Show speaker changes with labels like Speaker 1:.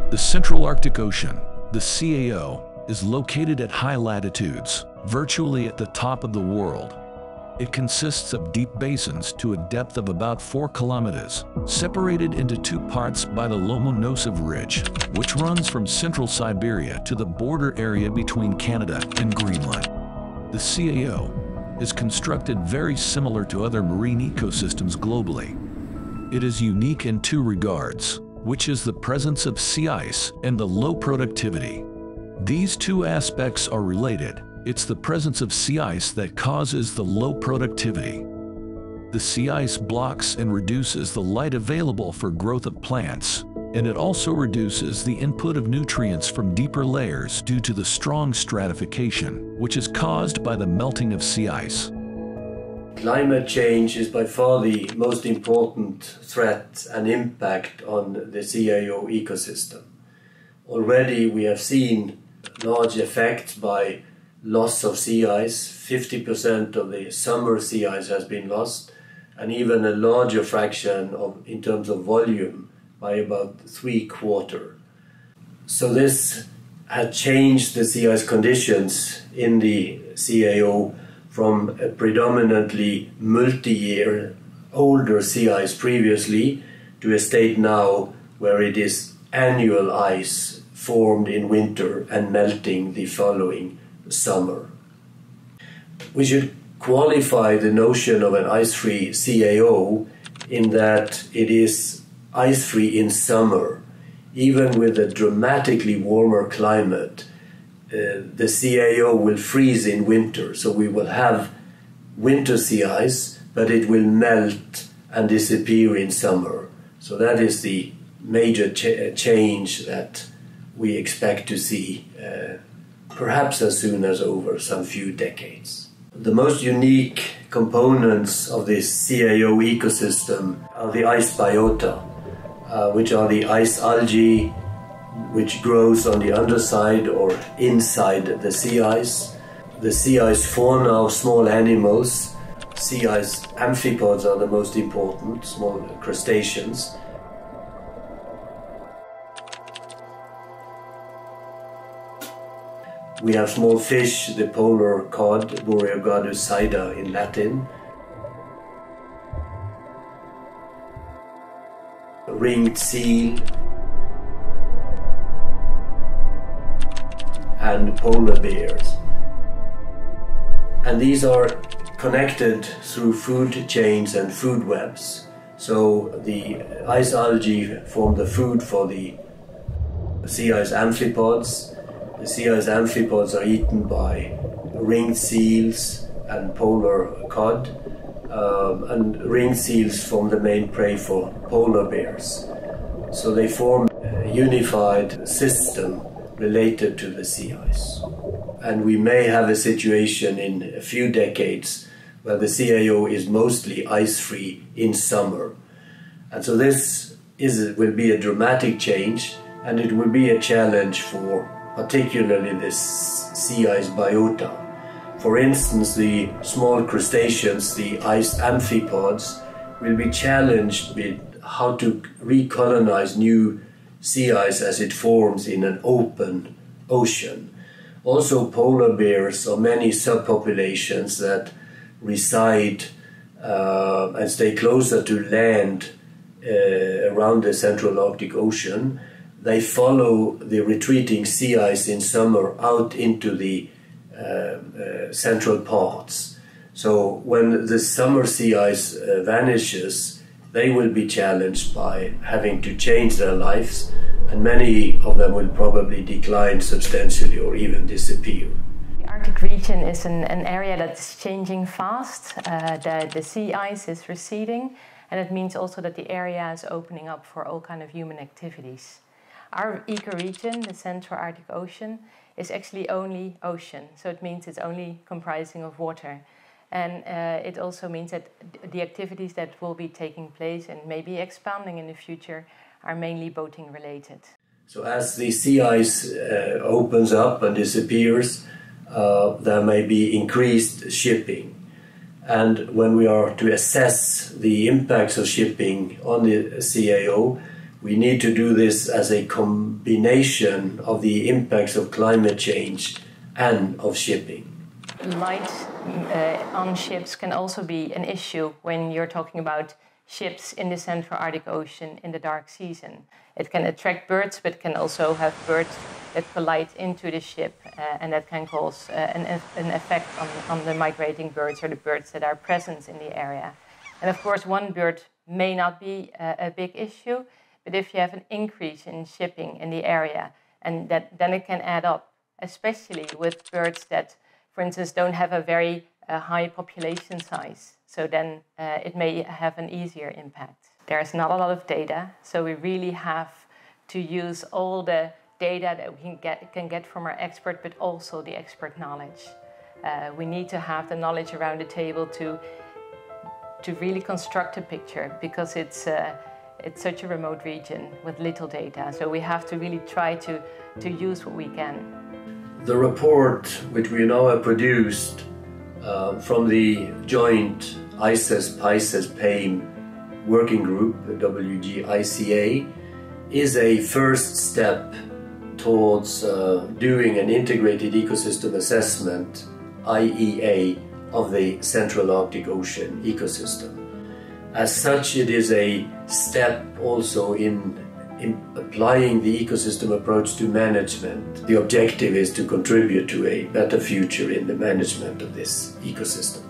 Speaker 1: The Central Arctic Ocean, the CAO, is located at high latitudes, virtually at the top of the world. It consists of deep basins to a depth of about 4 kilometers, separated into two parts by the Lomonosov Ridge, which runs from central Siberia to the border area between Canada and Greenland. The CAO is constructed very similar to other marine ecosystems globally. It is unique in two regards, which is the presence of sea ice and the low productivity. These two aspects are related. It's the presence of sea ice that causes the low productivity. The sea ice blocks and reduces the light available for growth of plants, and it also reduces the input of nutrients from deeper layers due to the strong stratification, which is caused by the melting of sea ice.
Speaker 2: Climate change is by far the most important threat and impact on the CAO ecosystem. Already we have seen large effects by loss of sea ice. 50% of the summer sea ice has been lost, and even a larger fraction in terms of volume by about 3/4. So this had changed the sea ice conditions in the CAO from a predominantly multi-year older sea ice previously to a state now where it is annual ice formed in winter and melting the following summer. We should qualify the notion of an ice-free CAO in that it is ice-free in summer. Even with a dramatically warmer climate, the CAO will freeze in winter, so we will have winter sea ice, but it will melt and disappear in summer. So that is the major change that we expect to see, perhaps as soon as over some few decades. The most unique components of this CAO ecosystem are the ice biota, which are the ice algae, which grows on the underside or inside the sea ice. The sea ice fauna of small animals. Sea ice amphipods are the most important, small crustaceans. We have small fish, the polar cod, Boreogadus saida in Latin. Ringed seal, and polar bears. And these are connected through food chains and food webs. So the ice algae form the food for the sea ice amphipods. The sea ice amphipods are eaten by ringed seals and polar cod. And ringed seals form the main prey for polar bears. So they form a unified system related to the sea ice. And we may have a situation in a few decades where the CAO is mostly ice-free in summer. And so this will be a dramatic change, and it will be a challenge for particularly the sea ice biota. For instance, the small crustaceans, the ice amphipods, will be challenged with how to recolonize new sea ice as it forms in an open ocean. Also, polar bears or many subpopulations that reside and stay closer to land around the Central Arctic Ocean, they follow the retreating sea ice in summer out into the central parts. So when the summer sea ice vanishes, they will be challenged by having to change their lives, and many of them will probably decline substantially or even disappear.
Speaker 3: The Arctic region is an area that's changing fast. The sea ice is receding, and it means also that the area is opening up for all kinds of human activities. Our ecoregion, the Central Arctic Ocean, is actually only ocean, so it means it's only comprising of water. And it also means that the activities that will be taking place and maybe expanding in the future are mainly boating related.
Speaker 2: So as the sea ice opens up and disappears, there may be increased shipping. And when we are to assess the impacts of shipping on the CAO, we need to do this as a combination of the impacts of climate change and of shipping.
Speaker 3: Light on ships can also be an issue when you're talking about ships in the Central Arctic Ocean in the dark season. It can attract birds, but can also have birds that collide into the ship, and that can cause an effect on the migrating birds or the birds that are present in the area. And of course, one bird may not be a big issue, but if you have an increase in shipping in the area, and then it can add up, especially with birds that, for instance, don't have a very high population size. So then it may have an easier impact. There's not a lot of data, so we really have to use all the data that we can get from our expert, but also the expert knowledge. We need to have the knowledge around the table to really construct a picture, because it's such a remote region with little data. So we have to really try to use what we can.
Speaker 2: The report which we now have produced from the joint ICES-PICES-PAIM working group, WGICA, is a first step towards doing an integrated ecosystem assessment, IEA, of the Central Arctic Ocean ecosystem. As such, it is a step also in applying the ecosystem approach to management. The objective is to contribute to a better future in the management of this ecosystem.